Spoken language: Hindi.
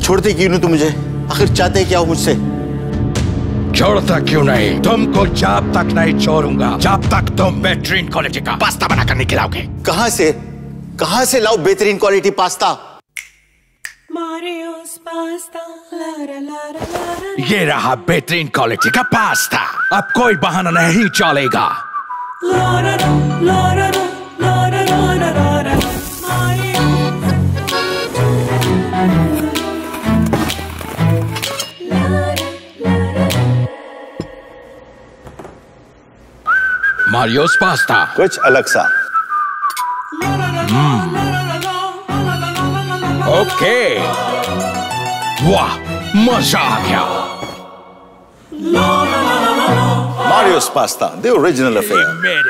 छोड़ते क्यों नहीं तुम मुझे? आखिर चाहते क्या हो मुझसे? छोड़ता क्यों नहीं? तुमको जब तक नहीं छोड़ूंगा जब तक तुम बेहतरीन क्वालिटी का पास्ता बनाकर नहीं खिलाओगे। कहां से लाओ बेहतरीन क्वालिटी पास्ता? ये रहा बेहतरीन क्वालिटी का पास्ता। अब कोई बहाना नहीं चलेगा। मारियोस पास्ता कुछ अलग सा। ओके, वाह मजा आ गया। Mario's pasta, the original affair.